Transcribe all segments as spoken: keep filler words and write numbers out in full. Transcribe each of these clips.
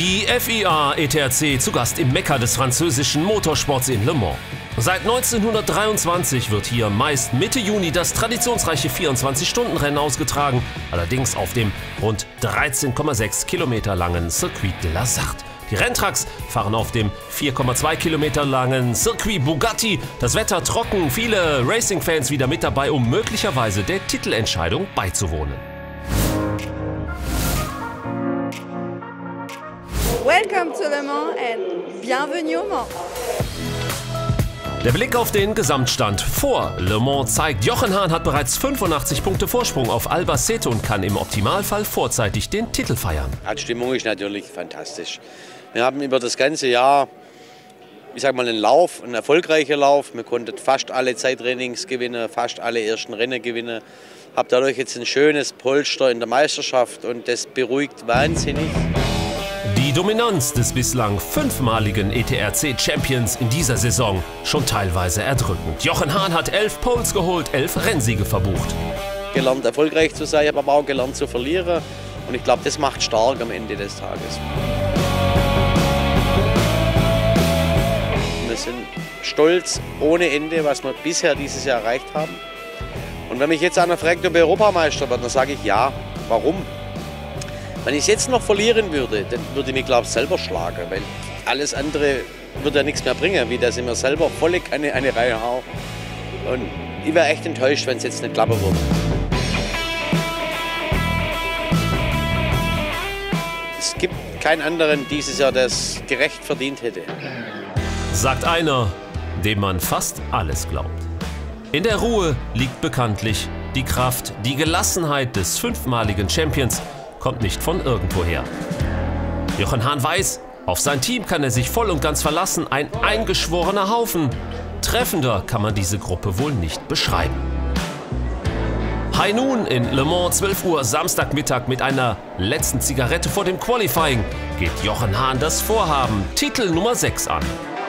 Die F I A E T R C zu Gast im Mekka des französischen Motorsports in Le Mans. Seit neunzehnhundertdreiundzwanzig wird hier meist Mitte Juni das traditionsreiche vierundzwanzig-Stunden-Rennen ausgetragen, allerdings auf dem rund dreizehn Komma sechs Kilometer langen Circuit de la Sarthe. Die Renntracks fahren auf dem vier Komma zwei Kilometer langen Circuit Bugatti. Das Wetter trocken, viele Racing-Fans wieder mit dabei, um möglicherweise der Titelentscheidung beizuwohnen. Welcome to Le Mans and bienvenue au Mans. Der Blick auf den Gesamtstand vor Le Mans zeigt, Jochen Hahn hat bereits fünfundachtzig Punkte Vorsprung auf Albacete und kann im Optimalfall vorzeitig den Titel feiern. Die Stimmung ist natürlich fantastisch. Wir haben über das ganze Jahr, ich sag mal, einen Lauf, einen erfolgreichen Lauf. Wir konnten fast alle Zeittrainings gewinnen, fast alle ersten Rennen gewinnen. Habe dadurch jetzt ein schönes Polster in der Meisterschaft und das beruhigt wahnsinnig. Die Dominanz des bislang fünfmaligen E T R C-Champions in dieser Saison schon teilweise erdrückend. Jochen Hahn hat elf Poles geholt, elf Rennsiege verbucht. Gelernt erfolgreich zu sein, aber auch gelernt zu verlieren. Und ich glaube, das macht stark am Ende des Tages. Wir sind stolz ohne Ende, was wir bisher dieses Jahr erreicht haben. Und wenn mich jetzt einer fragt, ob ich Europameister wird, dann sage ich ja. Warum? Wenn ich es jetzt noch verlieren würde, dann würde ich mich, glaube ich, selber schlagen, weil alles andere würde ja nichts mehr bringen, wie dass ich mir selber volle Kanne eine Reihe haue. Und ich wäre echt enttäuscht, wenn es jetzt nicht klappen würde. Es gibt keinen anderen dieses Jahr, der es gerecht verdient hätte. Sagt einer, dem man fast alles glaubt. In der Ruhe liegt bekanntlich die Kraft, die Gelassenheit des fünfmaligen Champions kommt nicht von irgendwoher. Jochen Hahn weiß, auf sein Team kann er sich voll und ganz verlassen, ein eingeschworener Haufen. Treffender kann man diese Gruppe wohl nicht beschreiben. High Noon in Le Mans, zwölf Uhr, Samstagmittag mit einer letzten Zigarette vor dem Qualifying geht Jochen Hahn das Vorhaben, Titel Nummer sechs an.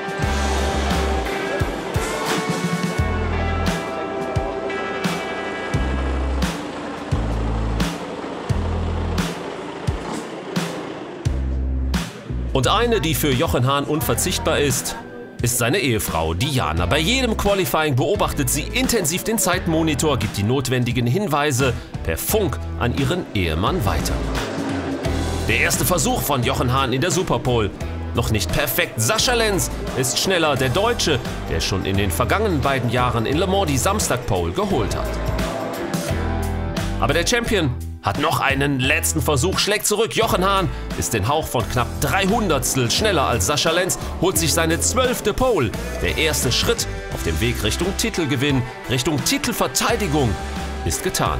Und eine, die für Jochen Hahn unverzichtbar ist, ist seine Ehefrau Diana. Bei jedem Qualifying beobachtet sie intensiv den Zeitmonitor, gibt die notwendigen Hinweise per Funk an ihren Ehemann weiter. Der erste Versuch von Jochen Hahn in der Superpole. Noch nicht perfekt. Sascha Lenz ist schneller, der Deutsche, der schon in den vergangenen beiden Jahren in Le Mans die Samstagpole geholt hat. Aber der Champion hat noch einen letzten Versuch, schlägt zurück. Jochen Hahn ist den Hauch von knapp drei Hundertstel schneller als Sascha Lenz, holt sich seine zwölfte Pole. Der erste Schritt auf dem Weg Richtung Titelgewinn, Richtung Titelverteidigung ist getan.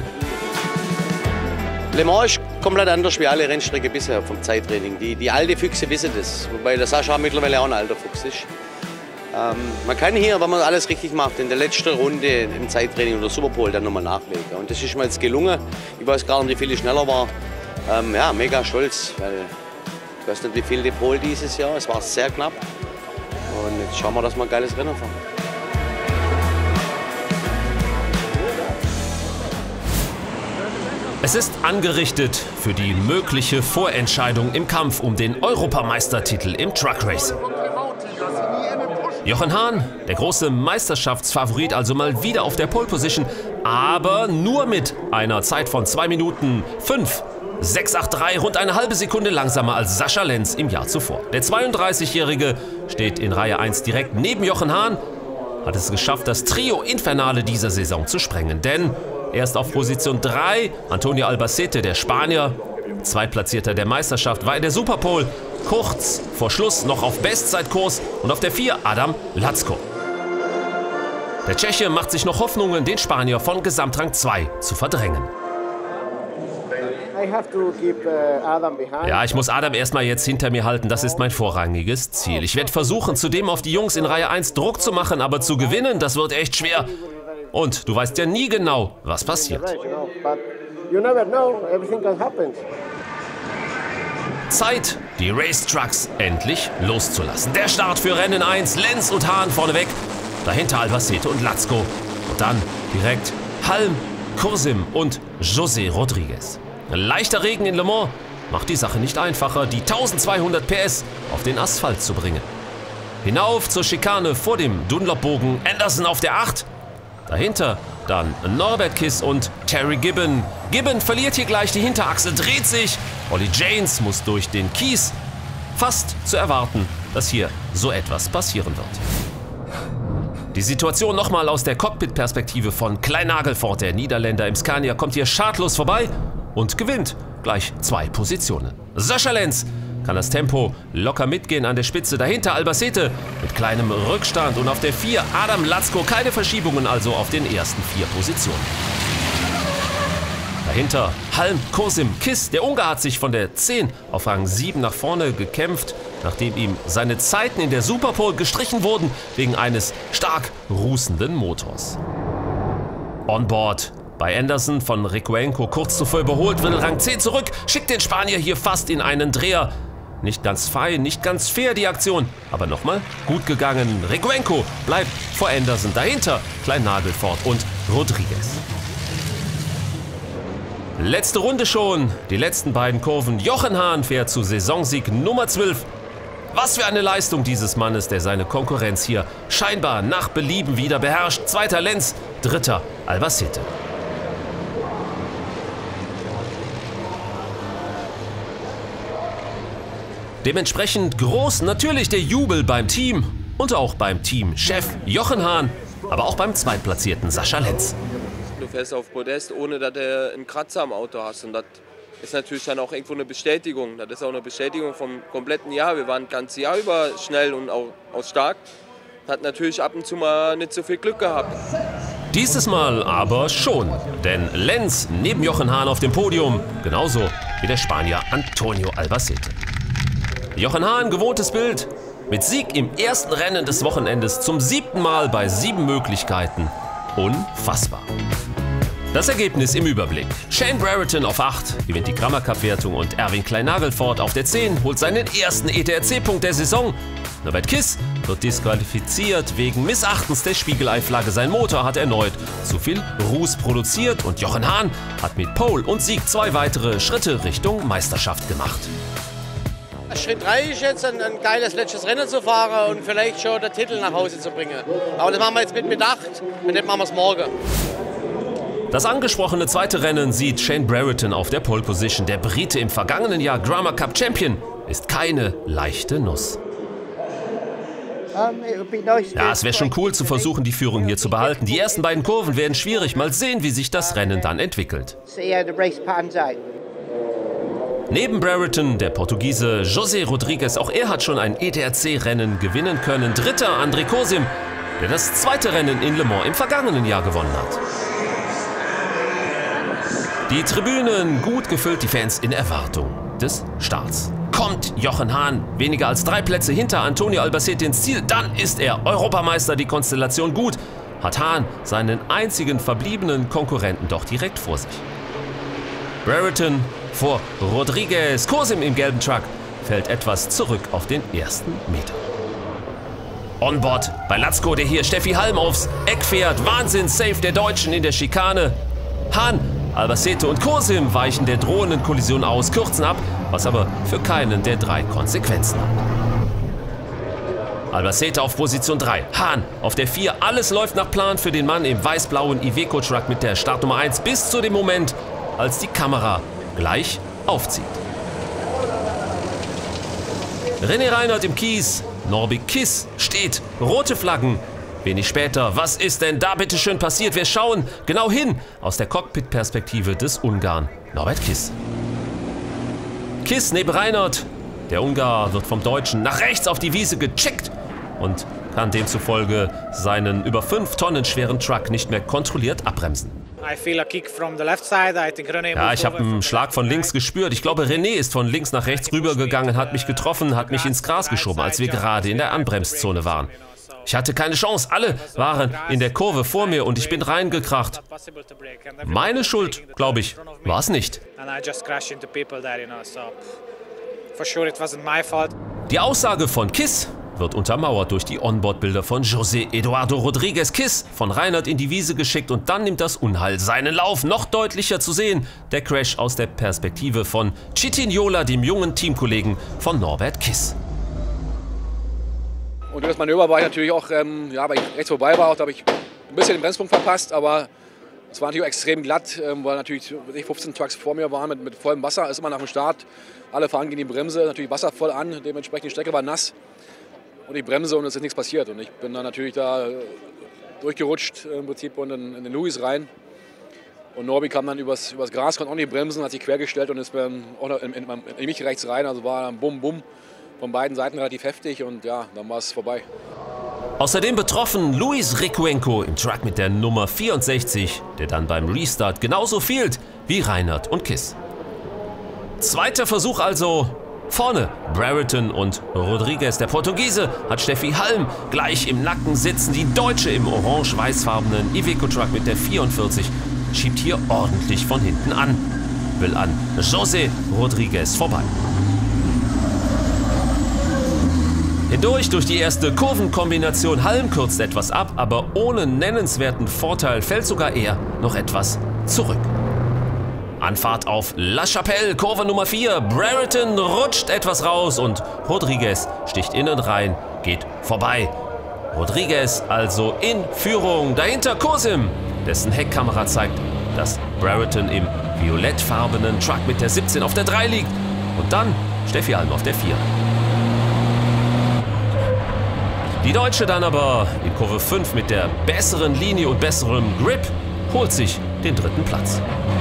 Le Mans ist komplett anders wie alle Rennstrecken bisher vom Zeittraining. Die, die alten Füchse wissen das, wobei der Sascha mittlerweile auch ein alter Fuchs ist. Ähm, man kann hier, wenn man alles richtig macht, in der letzten Runde im Zeittraining oder Superpole dann nochmal nachlegen. Und das ist mir jetzt gelungen. Ich weiß gar nicht, wie viel ich schneller war. Ähm, ja, mega stolz, weil ich weiß nicht, wie viel die Pole dieses Jahr. Es war sehr knapp. Und jetzt schauen wir, dass wir ein geiles Rennen fahren. Es ist angerichtet für die mögliche Vorentscheidung im Kampf um den Europameistertitel im Truck Racing. Jochen Hahn, der große Meisterschaftsfavorit, also mal wieder auf der Pole Position, aber nur mit einer Zeit von zwei Minuten fünf, sechs acht drei, rund eine halbe Sekunde langsamer als Sascha Lenz im Jahr zuvor. Der zweiunddreißigjährige steht in Reihe eins direkt neben Jochen Hahn, hat es geschafft, das Trio Infernale dieser Saison zu sprengen, denn erst auf Position drei Antonio Albacete, der Spanier, Zweitplatzierter der Meisterschaft, war in der Superpole kurz vor Schluss noch auf Bestzeitkurs und auf der vier Adam Latzko. Der Tscheche macht sich noch Hoffnungen, den Spanier von Gesamtrang zwei zu verdrängen. Ja, ich muss Adam erstmal jetzt hinter mir halten, das ist mein vorrangiges Ziel. Ich werde versuchen, zudem auf die Jungs in Reihe eins Druck zu machen, aber zu gewinnen, das wird echt schwer. Und du weißt ja nie genau, was passiert. Zeit, die Race-Trucks endlich loszulassen. Der Start für Rennen eins, Lenz und Hahn vorneweg, dahinter Albacete und Latzko. Und dann direkt Halm, Kursim und José Rodriguez. Leichter Regen in Le Mans, macht die Sache nicht einfacher, die eintausendzweihundert P S auf den Asphalt zu bringen. Hinauf zur Schikane vor dem Dunlop-Bogen, Anderson auf der acht. Dahinter dann Norbert Kiss und Terry Gibbon. Gibbon verliert hier gleich die Hinterachse, dreht sich. Ollie Janes muss durch den Kies. Fast zu erwarten, dass hier so etwas passieren wird. Die Situation nochmal aus der Cockpit-Perspektive von Klein Nagelfort. Der Niederländer im Scania kommt hier schadlos vorbei und gewinnt gleich zwei Positionen. Sascha Lenz kann das Tempo locker mitgehen an der Spitze. Dahinter Albacete mit kleinem Rückstand und auf der vier Adam Latzko. Keine Verschiebungen also auf den ersten vier Positionen. Dahinter Halm, Kosim, Kiss. Der Ungar hat sich von der zehn auf Rang sieben nach vorne gekämpft, nachdem ihm seine Zeiten in der Superpole gestrichen wurden wegen eines stark rußenden Motors. Onboard bei Anderson von Recuenco kurz zuvor überholt, will Rang zehn zurück, schickt den Spanier hier fast in einen Dreher. Nicht ganz fein, nicht ganz fair die Aktion, aber nochmal gut gegangen. Recuenco bleibt vor Anderson, dahinter Klein Nagelfort und Rodriguez. Letzte Runde schon, die letzten beiden Kurven. Jochen Hahn fährt zu Saisonsieg Nummer zwölf. Was für eine Leistung dieses Mannes, der seine Konkurrenz hier scheinbar nach Belieben wieder beherrscht. Zweiter Lenz, dritter Albacete. Dementsprechend groß natürlich der Jubel beim Team und auch beim Teamchef Jochen Hahn, aber auch beim zweitplatzierten Sascha Lenz. Du fährst auf Podest, ohne dass du einen Kratzer am Auto hast. Und das ist natürlich dann auch irgendwo eine Bestätigung. Das ist auch eine Bestätigung vom kompletten Jahr. Wir waren das ganze Jahr über schnell und auch, auch stark. Hat natürlich ab und zu mal nicht so viel Glück gehabt. Dieses Mal aber schon, denn Lenz neben Jochen Hahn auf dem Podium, genauso wie der Spanier Antonio Albacete. Jochen Hahn, gewohntes Bild, mit Sieg im ersten Rennen des Wochenendes zum siebten Mal bei sieben Möglichkeiten. Unfassbar. Das Ergebnis im Überblick. Shane Brereton auf acht gewinnt die Grammer Cup-Wertung und Erwin Klein Nagelfort auf der zehn holt seinen ersten E T R C-Punkt der Saison. Norbert Kiss wird disqualifiziert wegen Missachtens der Spiegelei-Flagge. Sein Motor hat erneut zu viel Ruß produziert und Jochen Hahn hat mit Pole und Sieg zwei weitere Schritte Richtung Meisterschaft gemacht. Schritt drei ist jetzt ein, ein geiles letztes Rennen zu fahren und vielleicht schon den Titel nach Hause zu bringen. Aber das machen wir jetzt mit Bedacht und dann machen wir es morgen. Das angesprochene zweite Rennen sieht Shane Brereton auf der Pole Position. Der Brite im vergangenen Jahr Grammer Cup Champion ist keine leichte Nuss. Ja, es wäre schon cool zu versuchen, die Führung hier zu behalten. Die ersten beiden Kurven werden schwierig. Mal sehen, wie sich das Rennen dann entwickelt. Neben Brereton der Portugiese José Rodriguez. Auch er hat schon ein E T R C-Rennen gewinnen können. Dritter André Kosim, der das zweite Rennen in Le Mans im vergangenen Jahr gewonnen hat. Die Tribünen gut gefüllt, die Fans in Erwartung des Starts. Kommt Jochen Hahn weniger als drei Plätze hinter Antonio Albacete ins Ziel, dann ist er Europameister. Die Konstellation gut, hat Hahn seinen einzigen verbliebenen Konkurrenten doch direkt vor sich. Brereton vor Rodriguez. Kosim im gelben Truck fällt etwas zurück auf den ersten Meter. Onboard bei Latzko, der hier Steffi Halm aufs Eck fährt. Wahnsinns-Safe der Deutschen in der Schikane. Hahn, Albacete und Kosim weichen der drohenden Kollision aus, kürzen ab, was aber für keinen der drei Konsequenzen hat. Albacete auf Position drei, Hahn auf der vier. Alles läuft nach Plan für den Mann im weiß-blauen Iveco-Truck mit der Startnummer eins bis zu dem Moment, als die Kamera gleich aufzieht. René Reinhardt im Kies, Norbi Kiss steht, rote Flaggen. Wenig später, was ist denn da bitte schön passiert? Wir schauen genau hin aus der Cockpit-Perspektive des Ungarn Norbert Kiss. Kiss neben Reinhardt. Der Ungar wird vom Deutschen nach rechts auf die Wiese gecheckt und kann demzufolge seinen über fünf Tonnen schweren Truck nicht mehr kontrolliert abbremsen. Ja, ich habe einen Schlag von links gespürt. Ich glaube, René ist von links nach rechts rübergegangen, hat mich getroffen, hat mich ins Gras geschoben, als wir gerade in der Anbremszone waren. Ich hatte keine Chance, alle waren in der Kurve vor mir und ich bin reingekracht. Meine Schuld, glaube ich, war es nicht. Die Aussage von Kiss wird untermauert durch die Onboard-Bilder von José Eduardo Rodríguez. Kiss von Reinert in die Wiese geschickt und dann nimmt das Unheil seinen Lauf. Noch deutlicher zu sehen, der Crash aus der Perspektive von Chitinjola, dem jungen Teamkollegen von Norbert Kiss. Und durch das Manöver war ich natürlich auch, ähm, ja, weil ich rechts vorbei war, auch, da habe ich ein bisschen den Bremspunkt verpasst, aber es war natürlich extrem glatt, ähm, weil natürlich fünfzehn Trucks vor mir waren mit, mit vollem Wasser, ist immer nach dem Start. Alle fahren gegen die Bremse, natürlich Wasser voll an, dementsprechend die Strecke war nass. Und ich bremse und es ist nichts passiert. Und ich bin dann natürlich da durchgerutscht im Prinzip und in, in den Louis rein. Und Norbi kam dann übers, übers Gras, konnte auch nicht bremsen, hat sich quergestellt und ist dann auch noch in, in, in mich rechts rein. Also war dann bum, bum, von beiden Seiten relativ heftig und ja, dann war es vorbei. Außerdem betroffen Luis Recuenco im Truck mit der Nummer vierundsechzig, der dann beim Restart genauso fehlt wie Reinert und Kiss. Zweiter Versuch also. Vorne Brereton und Rodríguez. Der Portugiese hat Steffi Halm gleich im Nacken sitzen. Die Deutsche im orange-weißfarbenen Iveco-Truck mit der vierundvierzig schiebt hier ordentlich von hinten an. Will an José Rodríguez vorbei. Hindurch durch die erste Kurvenkombination. Halm kürzt etwas ab, aber ohne nennenswerten Vorteil fällt sogar er noch etwas zurück. Anfahrt auf La Chapelle, Kurve Nummer vier. Brereton rutscht etwas raus und Rodríguez sticht innen rein, geht vorbei. Rodríguez also in Führung. Dahinter Kosim, dessen Heckkamera zeigt, dass Brereton im violettfarbenen Truck mit der siebzehn auf der drei liegt. Und dann Steffi Halm auf der vier. Die Deutsche dann aber in Kurve fünf mit der besseren Linie und besserem Grip holt sich den dritten Platz.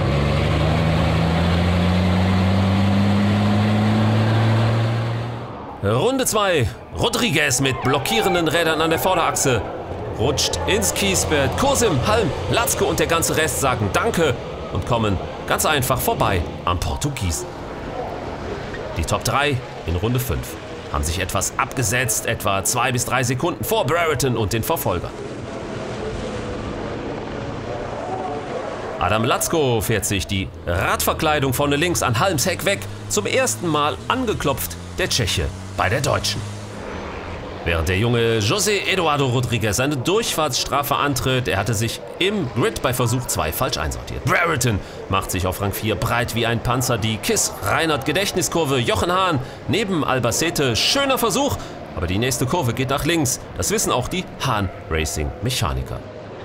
Runde zwei. Rodríguez mit blockierenden Rädern an der Vorderachse rutscht ins Kiesbett. Kosim, Halm, Latzko und der ganze Rest sagen Danke und kommen ganz einfach vorbei am Portugiesen. Die Top drei in Runde fünf haben sich etwas abgesetzt, etwa zwei bis drei Sekunden vor Brereton und den Verfolgern. Adam Latzko fährt sich die Radverkleidung vorne links an Halms Heck weg. Zum ersten Mal angeklopft der Tscheche bei der Deutschen. Während der junge José Eduardo Rodríguez seine Durchfahrtsstrafe antritt, er hatte sich im Grid bei Versuch zwei falsch einsortiert. Brereton macht sich auf Rang vier breit wie ein Panzer. Die Kiss-Reinert-Gedächtniskurve. Jochen Hahn neben Albacete. Schöner Versuch, aber die nächste Kurve geht nach links. Das wissen auch die Hahn-Racing-Mechaniker.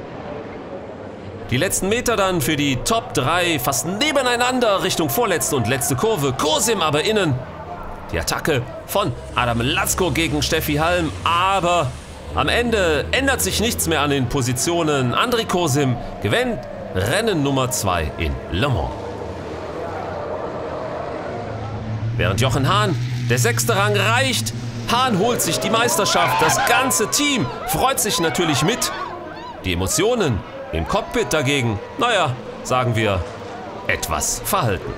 Die letzten Meter dann für die Top drei fast nebeneinander Richtung vorletzte und letzte Kurve. Kosim aber innen. Die Attacke von Adam Latzko gegen Steffi Halm, aber am Ende ändert sich nichts mehr an den Positionen. André Kosim gewinnt Rennen Nummer zwei in Le Mans. Während Jochen Hahn der sechste Rang reicht, Hahn holt sich die Meisterschaft. Das ganze Team freut sich natürlich mit. Die Emotionen im Cockpit dagegen, naja, sagen wir, etwas verhalten.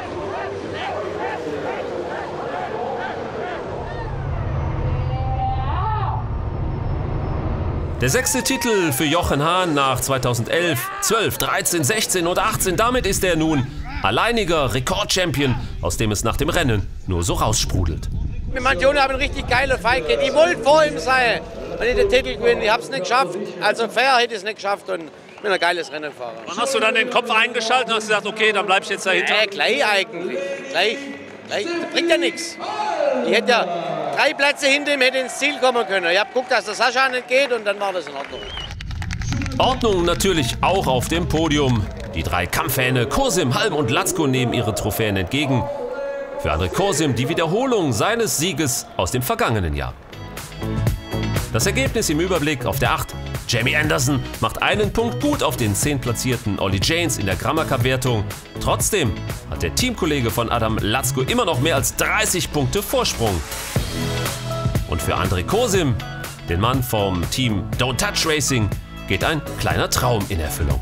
Der sechste Titel für Jochen Hahn nach zweitausendelf, zwölf, dreizehn, sechzehn und achtzehn. Damit ist er nun alleiniger Rekordchampion, aus dem es nach dem Rennen nur so raussprudelt. Die Mannschaft haben einen richtig geilen Fight gehabt. Ich wollte vor ihm sein, wenn ich den Titel gewinne. Ich habe es nicht geschafft. Also fair hätte ich es nicht geschafft und ich bin ein geiles Rennenfahrer. Wann hast du dann den Kopf eingeschaltet und hast gesagt, okay, dann bleib ich jetzt dahinter? Äh, gleich eigentlich. Gleich. gleich. Das bringt ja nichts. Ich hätte ja drei Plätze hinter ihm hätte ins Ziel kommen können. Ich habe geguckt, dass der Sascha nicht geht und dann war das in Ordnung. Ordnung natürlich auch auf dem Podium. Die drei Kampfhähne Kosim, Halm und Latzko nehmen ihre Trophäen entgegen. Für André Kosim die Wiederholung seines Sieges aus dem vergangenen Jahr. Das Ergebnis im Überblick auf der acht. Jamie Anderson macht einen Punkt gut auf den zehn platzierten Ollie Janes in der Grammer Cup-Wertung. Trotzdem hat der Teamkollege von Adam Latzko immer noch mehr als dreißig Punkte Vorsprung. Und für André Kosim, den Mann vom Team Don't Touch Racing, geht ein kleiner Traum in Erfüllung.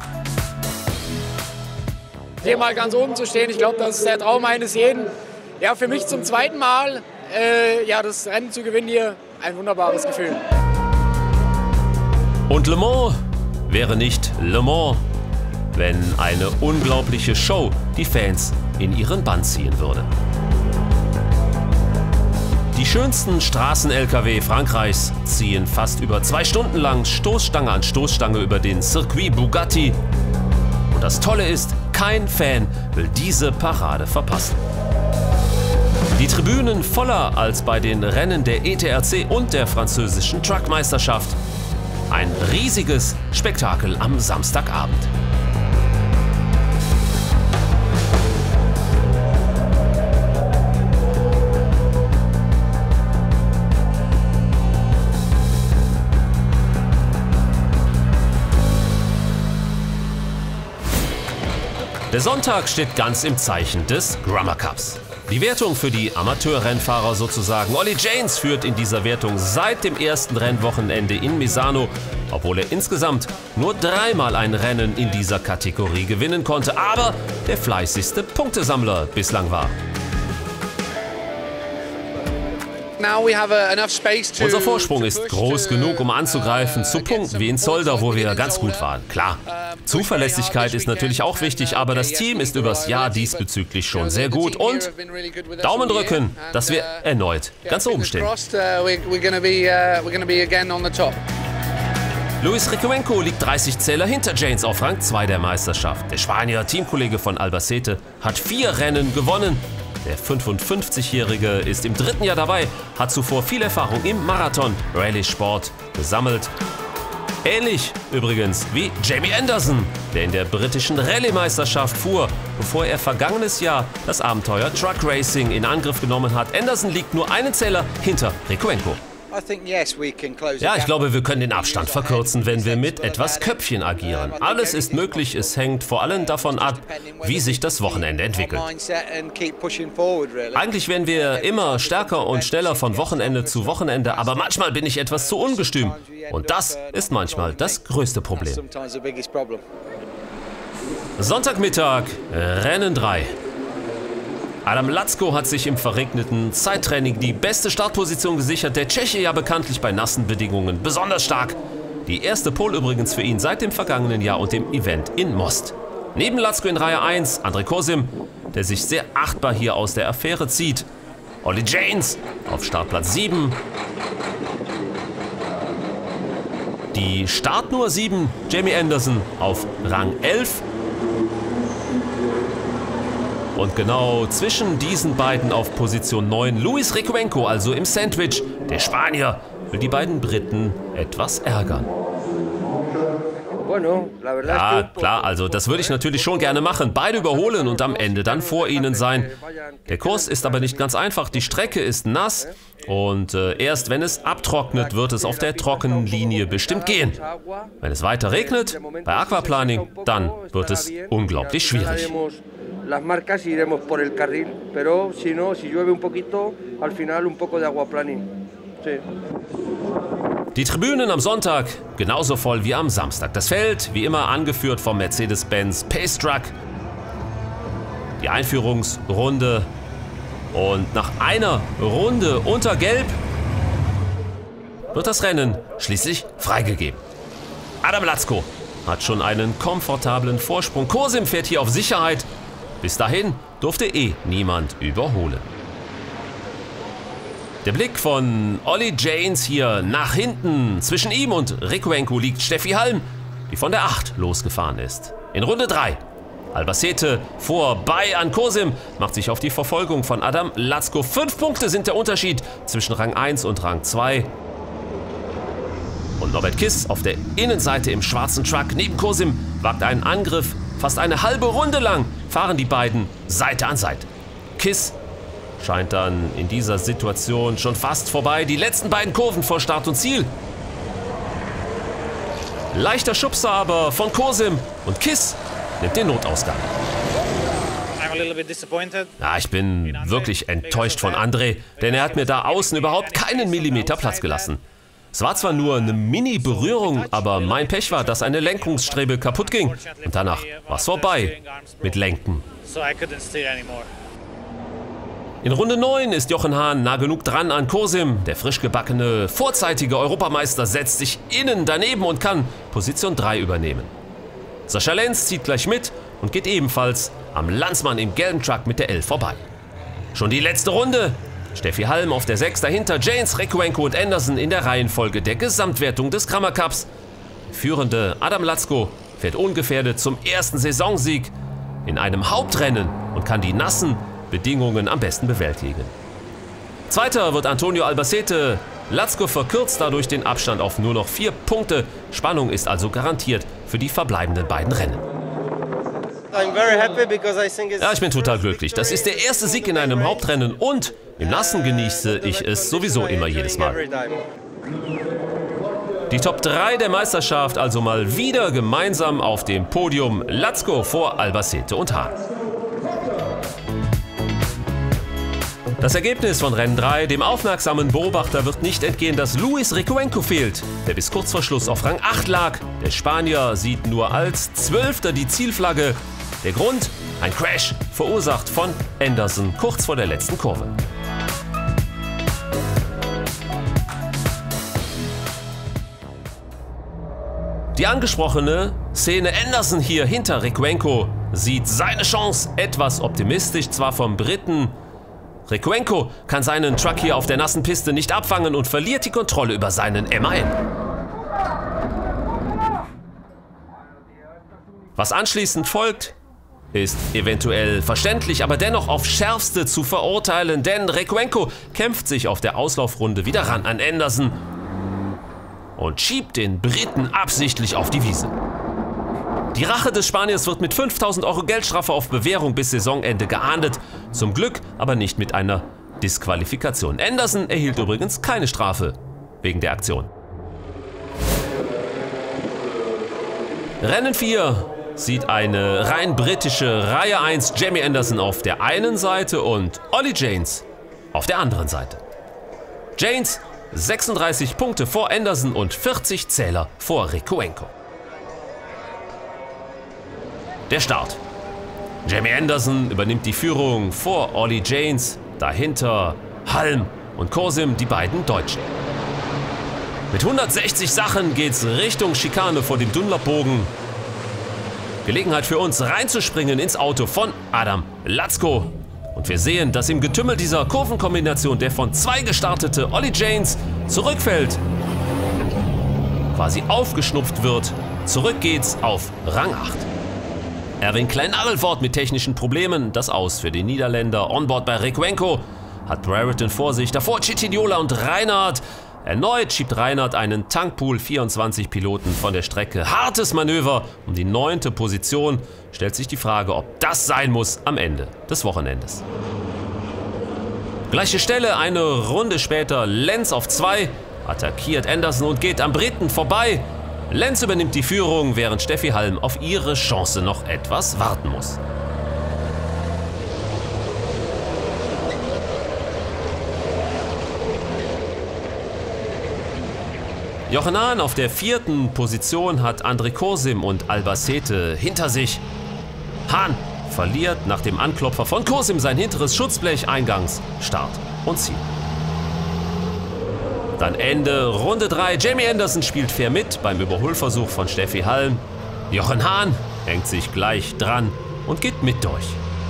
Hier mal ganz oben zu stehen, ich glaube, das ist der Traum eines jeden. Ja, für mich zum zweiten Mal äh, ja, das Rennen zu gewinnen hier, ein wunderbares Gefühl. Und Le Mans wäre nicht Le Mans, wenn eine unglaubliche Show die Fans in ihren Bann ziehen würde. Die schönsten Straßen-L K W Frankreichs ziehen fast über zwei Stunden lang Stoßstange an Stoßstange über den Circuit Bugatti. Und das Tolle ist, kein Fan will diese Parade verpassen. Die Tribünen voller als bei den Rennen der E T R C und der französischen Truckmeisterschaft. Ein riesiges Spektakel am Samstagabend. Der Sonntag steht ganz im Zeichen des Grummer Cups. Die Wertung für die Amateurrennfahrer sozusagen. Olly Janes führt in dieser Wertung seit dem ersten Rennwochenende in Misano, obwohl er insgesamt nur dreimal ein Rennen in dieser Kategorie gewinnen konnte, aber der fleißigste Punktesammler bislang war. Unser Vorsprung ist groß genug, um anzugreifen, zu punkten wie in Zolder, wo wir ganz gut waren. Klar, Zuverlässigkeit ist natürlich auch wichtig, aber das Team ist übers Jahr diesbezüglich schon sehr gut und Daumen drücken, dass wir erneut ganz oben stehen. Luis Recuenco liegt dreißig Zähler hinter Janes auf Rang zwei der Meisterschaft. Der Spanier, Teamkollege von Albacete, hat vier Rennen gewonnen. Der fünfundfünfzigjährige ist im dritten Jahr dabei, hat zuvor viel Erfahrung im Marathon-Rallye-Sport gesammelt. Ähnlich übrigens wie Jamie Anderson, der in der britischen Rallye-Meisterschaft fuhr, bevor er vergangenes Jahr das Abenteuer Truck Racing in Angriff genommen hat. Anderson liegt nur einen Zähler hinter Recuenco. Ja, ich glaube, wir können den Abstand verkürzen, wenn wir mit etwas Köpfchen agieren. Alles ist möglich, es hängt vor allem davon ab, wie sich das Wochenende entwickelt. Eigentlich werden wir immer stärker und schneller von Wochenende zu Wochenende, aber manchmal bin ich etwas zu ungestüm. Und das ist manchmal das größte Problem. Sonntagmittag, Rennen drei. Adam Lacko hat sich im verregneten Zeittraining die beste Startposition gesichert. Der Tscheche ja bekanntlich bei nassen Bedingungen besonders stark. Die erste Pole übrigens für ihn seit dem vergangenen Jahr und dem Event in Most. Neben Lacko in Reihe eins André Kosim, der sich sehr achtbar hier aus der Affäre zieht. Olly Janes auf Startplatz sieben. Die Startnummer sieben, Jamie Anderson auf Rang elf. Und genau zwischen diesen beiden auf Position neun Luis Recuenco, also im Sandwich. Der Spanier will die beiden Briten etwas ärgern. Ja, klar, also das würde ich natürlich schon gerne machen. Beide überholen und am Ende dann vor ihnen sein. Der Kurs ist aber nicht ganz einfach. Die Strecke ist nass und äh, erst wenn es abtrocknet, wird es auf der trockenen Linie bestimmt gehen. Wenn es weiter regnet, bei Aquaplaning, dann wird es unglaublich schwierig. Las marcas iremos por el carril, pero si no, si llueve un poquito, al final un poco de aquaplaning. Sí. Die Tribünen am Sonntag genauso voll wie am Samstag. Das Feld, wie immer, angeführt vom Mercedes-Benz Pace Truck. Die Einführungsrunde und nach einer Runde unter Gelb wird das Rennen schließlich freigegeben. Adam Lacko hat schon einen komfortablen Vorsprung. Kosim fährt hier auf Sicherheit. Bis dahin durfte eh niemand überholen. Der Blick von Olly Janes hier nach hinten. Zwischen ihm und Recuenco liegt Steffi Halm, die von der acht losgefahren ist. In Runde drei. Albacete vorbei an Kosim, macht sich auf die Verfolgung von Adam Lacko. Fünf Punkte sind der Unterschied zwischen Rang eins und Rang zwei. Und Norbert Kiss auf der Innenseite im schwarzen Truck neben Kosim wagt einen Angriff. Fast eine halbe Runde lang fahren die beiden Seite an Seite. Kiss scheint dann in dieser Situation schon fast vorbei. Die letzten beiden Kurven vor Start und Ziel. Leichter Schubser aber von Kosim und Kiss nimmt den Notausgang. Ja, ich bin wirklich enttäuscht von André, denn er hat mir da außen überhaupt keinen Millimeter Platz gelassen. Es war zwar nur eine Mini-Berührung, aber mein Pech war, dass eine Lenkungsstrebe kaputt ging. Und danach war es vorbei mit Lenken. In Runde neun ist Jochen Hahn nah genug dran an Kosim. Der frisch gebackene, vorzeitige Europameister setzt sich innen daneben und kann Position drei übernehmen. Sascha Lenz zieht gleich mit und geht ebenfalls am Landsmann im gelben Truck mit der elf vorbei. Schon die letzte Runde. Steffi Halm auf der sechs, dahinter Janes, Recuenco und Anderson in der Reihenfolge der Gesamtwertung des Kramer Cups. Führende Adam Latzko fährt ungefährdet zum ersten Saisonsieg in einem Hauptrennen und kann die nassen Bedingungen am besten bewältigen. Zweiter wird Antonio Albacete. Latzko verkürzt dadurch den Abstand auf nur noch vier Punkte. Spannung ist also garantiert für die verbleibenden beiden Rennen. Ja, ich bin total glücklich. Das ist der erste Sieg in einem Hauptrennen und im Nassen genieße ich es sowieso immer jedes Mal. Die Top drei der Meisterschaft also mal wieder gemeinsam auf dem Podium. Latzko vor Albacete und Hahn. Das Ergebnis von Rennen drei, dem aufmerksamen Beobachter wird nicht entgehen, dass Luis Recuenco fehlt, der bis kurz vor Schluss auf Rang acht lag. Der Spanier sieht nur als Zwölfter die Zielflagge. Der Grund? Ein Crash, verursacht von Anderson kurz vor der letzten Kurve. Die angesprochene Szene Anderson hier hinter Recuenco sieht seine Chance etwas optimistisch, zwar vom Briten. Recuenco kann seinen Truck hier auf der nassen Piste nicht abfangen und verliert die Kontrolle über seinen M ein. Was anschließend folgt, ist eventuell verständlich, aber dennoch auf Schärfste zu verurteilen, denn Recuenco kämpft sich auf der Auslaufrunde wieder ran an Anderson und schiebt den Briten absichtlich auf die Wiese. Die Rache des Spaniers wird mit fünftausend Euro Geldstrafe auf Bewährung bis Saisonende geahndet, zum Glück aber nicht mit einer Disqualifikation. Anderson erhielt übrigens keine Strafe wegen der Aktion. Rennen vier sieht eine rein britische Reihe eins, Jamie Anderson auf der einen Seite und Ollie Janes auf der anderen Seite. Janes sechsunddreißig Punkte vor Anderson und vierzig Zähler vor Recuenco. Der Start. Jamie Anderson übernimmt die Führung vor Ollie Janes, dahinter Halm und Kosim, die beiden Deutschen. Mit hundertsechzig Sachen geht's Richtung Schikane vor dem Dunlopbogen. Gelegenheit für uns reinzuspringen ins Auto von Adam Latzko. Und wir sehen, dass im Getümmel dieser Kurvenkombination der von zwei gestartete Ollie Janes zurückfällt. Quasi aufgeschnupft wird. Zurück geht's auf Rang acht. Erwin Klein-Arrelford mit technischen Problemen, das Aus für den Niederländer. Onboard bei Recuenco hat Brereton vor sich, davor Cicignola und Reinhardt. Erneut schiebt Reinhardt einen Tankpool vierundzwanzig Piloten von der Strecke. Hartes Manöver um die neunte Position. Stellt sich die Frage, ob das sein muss am Ende des Wochenendes. Gleiche Stelle, eine Runde später Lenz auf zwei, attackiert Anderson und geht am Briten vorbei. Lenz übernimmt die Führung, während Steffi Halm auf ihre Chance noch etwas warten muss. Jochen Hahn auf der vierten Position hat André Kosim und Albacete hinter sich. Hahn verliert nach dem Anklopfer von Kosim sein hinteres Schutzblech, Eingangs, Start und Ziel. Dann Ende Runde drei. Jamie Anderson spielt fair mit beim Überholversuch von Steffi Halm. Jochen Hahn hängt sich gleich dran und geht mit durch.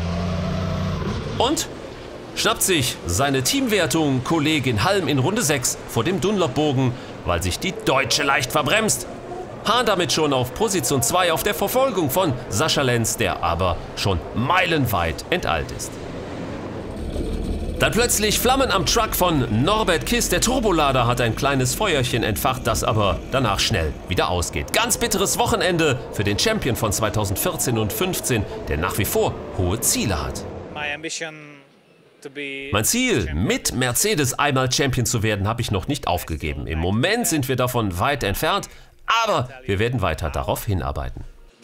Und schnappt sich seine Teamwertung Kollegin Halm in Runde sechs vor dem Dunlopbogen, weil sich die Deutsche leicht verbremst. Hahn damit schon auf Position zwei auf der Verfolgung von Sascha Lenz, der aber schon meilenweit enteilt ist. Dann plötzlich Flammen am Truck von Norbert Kiss. Der Turbolader hat ein kleines Feuerchen entfacht, das aber danach schnell wieder ausgeht. Ganz bitteres Wochenende für den Champion von zweitausendvierzehn und fünfzehn, der nach wie vor hohe Ziele hat. Mein Ziel, mit Mercedes einmal Champion zu werden, habe ich noch nicht aufgegeben. Im Moment sind wir davon weit entfernt, aber wir werden weiter darauf hinarbeiten.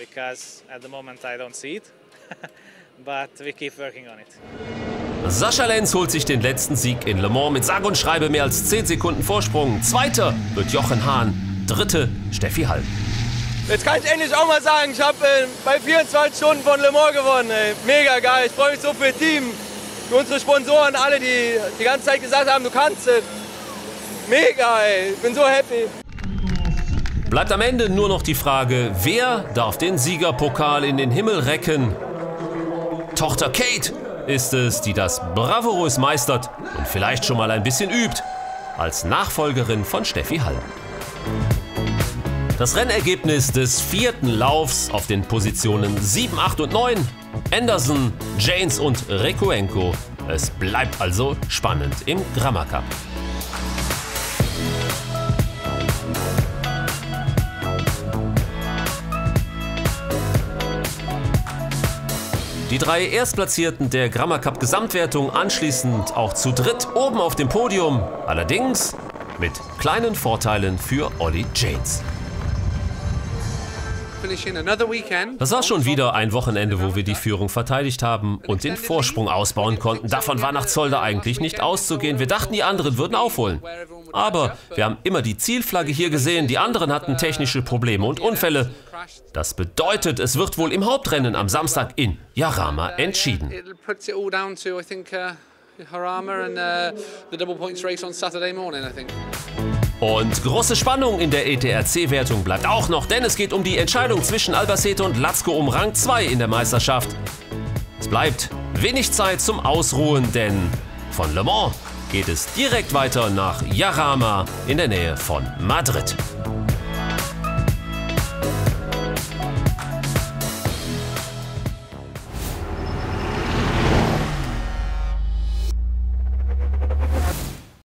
Sascha Lenz holt sich den letzten Sieg in Le Mans mit sage und schreibe mehr als zehn Sekunden Vorsprung. Zweiter wird Jochen Hahn, dritte Steffi Halm. Jetzt kann ich endlich auch mal sagen, ich habe äh, bei vierundzwanzig Stunden von Le Mans gewonnen. Ey. Mega geil, ich freue mich so für das Team, für unsere Sponsoren, alle, die die ganze Zeit gesagt haben, du kannst es. Mega, ey. Ich bin so happy. Bleibt am Ende nur noch die Frage, wer darf den Siegerpokal in den Himmel recken? Tochter Kate ist es, die das bravourös meistert und vielleicht schon mal ein bisschen übt, als Nachfolgerin von Steffi Hall. Das Rennergebnis des vierten Laufs auf den Positionen sieben, acht und neun. Anderson, Janes und Rekuenko. Es bleibt also spannend im Gramma Cup. Die drei Erstplatzierten der Gramma Cup Gesamtwertung anschließend auch zu dritt oben auf dem Podium. Allerdings mit kleinen Vorteilen für Ollie Janes. Das war schon wieder ein Wochenende, wo wir die Führung verteidigt haben und den Vorsprung ausbauen konnten. Davon war nach Zolder eigentlich nicht auszugehen. Wir dachten, die anderen würden aufholen. Aber wir haben immer die Zielflagge hier gesehen. Die anderen hatten technische Probleme und Unfälle. Das bedeutet, es wird wohl im Hauptrennen am Samstag in Jarama entschieden. Und große Spannung in der E T R C-Wertung bleibt auch noch, denn es geht um die Entscheidung zwischen Albacete und Latzko um Rang zwei in der Meisterschaft. Es bleibt wenig Zeit zum Ausruhen, denn von Le Mans geht es direkt weiter nach Jarama in der Nähe von Madrid.